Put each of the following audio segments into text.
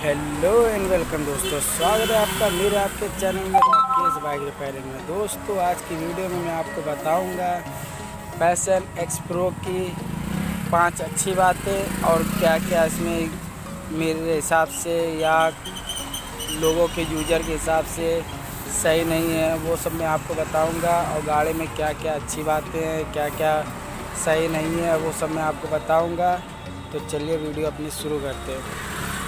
Hello and welcome दोस्तों, स्वागत है आपका मेरे आपके चैनल में राकेश बाइक रिपेयरिंग में। दोस्तों आज की वीडियो में मैं आपको बताऊंगा पैशन एक्स प्रो की 5 अच्छी बातें और क्या क्या इसमें मेरे हिसाब से या लोगों के यूज़र के हिसाब से सही नहीं है, वो सब मैं आपको बताऊंगा। और गाड़ी में क्या क्या अच्छी बातें हैं, क्या क्या सही नहीं है, वो सब मैं आपको बताऊंगा। तो चलिए वीडियो अपनी शुरू करते हैं।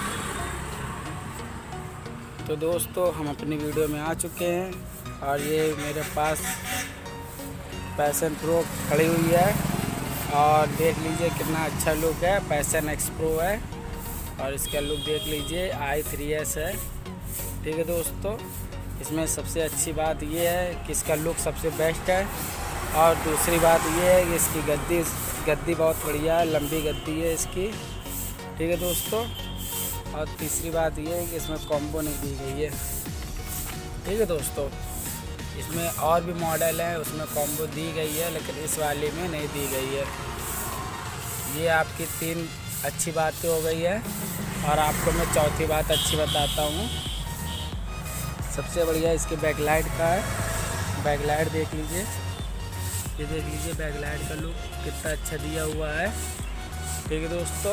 तो दोस्तों हम अपनी वीडियो में आ चुके हैं और ये मेरे पास पैशन प्रो खड़ी हुई है और देख लीजिए कितना अच्छा लुक है। पैशन एक्स प्रो है और इसका लुक देख लीजिए, i3s है। ठीक है दोस्तों, इसमें सबसे अच्छी बात ये है कि इसका लुक सबसे बेस्ट है। और दूसरी बात ये है कि इसकी गद्दी बहुत बढ़िया है, लंबी गद्दी है इसकी। ठीक है दोस्तों, और तीसरी बात ये है कि इसमें कॉम्बो नहीं दी गई है। ठीक है दोस्तों, इसमें और भी मॉडल हैं उसमें कॉम्बो दी गई है, लेकिन इस वाले में नहीं दी गई है। ये आपकी 3 अच्छी बातें हो गई है और आपको मैं चौथी बात अच्छी बताता हूँ। सबसे बढ़िया इसके बैकलाइट का है। बैकलाइट देख लीजिए, ये देख लीजिए बैकलाइट का लुक कितना अच्छा दिया हुआ है। ठीक है दोस्तों,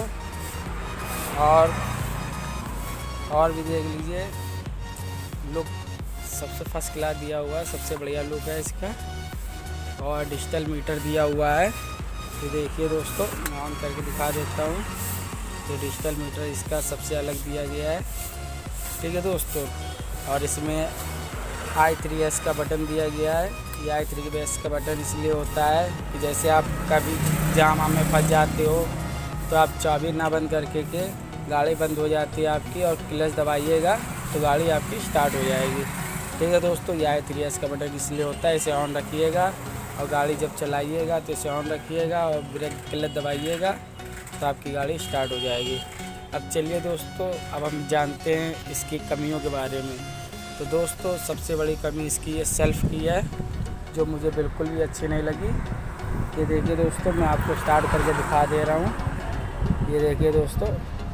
और भी देख लीजिए लुक सबसे फर्स्ट क्लास दिया हुआ है, सबसे बढ़िया लुक है इसका। और डिजिटल मीटर दिया हुआ है, ये देखिए दोस्तों, मैं ऑन करके दिखा देता हूँ। ये डिजिटल मीटर इसका सबसे अलग दिया गया है। ठीक है दोस्तों, और इसमें i3s का बटन दिया गया है। ये i3s का बटन इसलिए होता है कि जैसे आप कभी जाम में फंस जाते हो तो आप चाबी ना बंद करके के गाड़ी बंद हो जाती है आपकी, और क्लच दबाइएगा तो गाड़ी आपकी स्टार्ट हो जाएगी। ठीक है दोस्तों, ये i3s का बटन इसलिए होता है, इसे ऑन रखिएगा और गाड़ी जब चलाइएगा तो इसे ऑन रखिएगा और ब्रेक क्लच दबाइएगा तो आपकी गाड़ी स्टार्ट हो जाएगी। अब चलिए दोस्तों, अब हम जानते हैं इसकी कमियों के बारे में। तो दोस्तों सबसे बड़ी कमी इसकी ये सेल्फ़ की है, जो मुझे बिल्कुल भी अच्छी नहीं लगी। ये देखिए दोस्तों, मैं आपको स्टार्ट करके दिखा दे रहा हूँ। ये देखिए दोस्तों,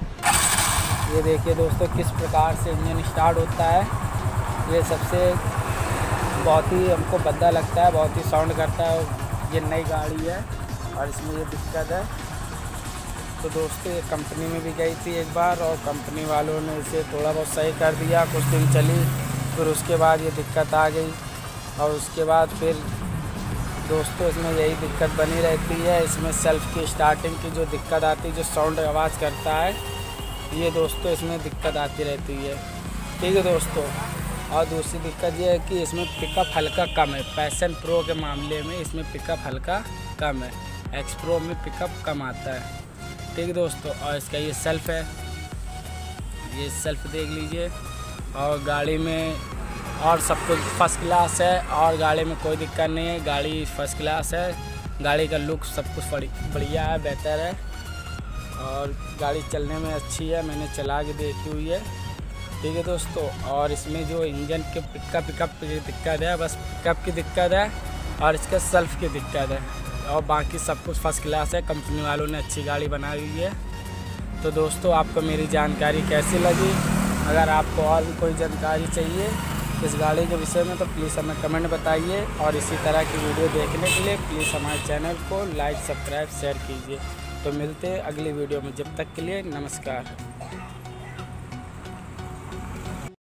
ये देखिए दोस्तों किस प्रकार से इंजन स्टार्ट होता है। ये सबसे बहुत ही हमको भद्दा लगता है, बहुत ही साउंड करता है। ये नई गाड़ी है और इसमें ये दिक्कत है। तो दोस्तों ये कंपनी में भी गई थी एक बार और कंपनी वालों ने इसे थोड़ा बहुत सही कर दिया, कुछ दिन चली, फिर उसके बाद ये दिक्कत आ गई। और उसके बाद फिर दोस्तों इसमें यही दिक्कत बनी रहती है। इसमें सेल्फ़ की स्टार्टिंग की जो दिक्कत आती है, जो साउंड आवाज़ करता है, ये दोस्तों इसमें दिक्कत आती रहती है। ठीक है दोस्तों, और दूसरी दिक्कत ये है कि इसमें पिकअप हल्का कम है। पैशन प्रो के मामले में इसमें पिकअप हल्का कम है, एक्स प्रो में पिकअप कम आता है। ठीक है दोस्तों, और इसका ये सेल्फ़ है, ये सेल्फ़ देख लीजिए। और गाड़ी में और सब कुछ फर्स्ट क्लास है और गाड़ी में कोई दिक्कत नहीं है, गाड़ी फर्स्ट क्लास है। गाड़ी का लुक सब कुछ बढ़िया है, बेहतर है और गाड़ी चलने में अच्छी है, मैंने चला के देखी हुई है। ठीक है दोस्तों, और इसमें जो इंजन के पिकअप की दिक्कत है, बस पिकअप की दिक्कत है और इसका सेल्फ़ की दिक्कत है, और बाकी सब कुछ फर्स्ट क्लास है। कंपनी वालों ने अच्छी गाड़ी बनाई हुई है। तो दोस्तों आपको मेरी जानकारी कैसी लगी? अगर आपको और भी कोई जानकारी चाहिए इस गाड़ी के विषय में तो प्लीज़ हमें कमेंट बताइए, और इसी तरह की वीडियो देखने के लिए प्लीज़ हमारे चैनल को लाइक, सब्सक्राइब, शेयर कीजिए। तो मिलते हैं अगली वीडियो में, जब तक के लिए नमस्कार।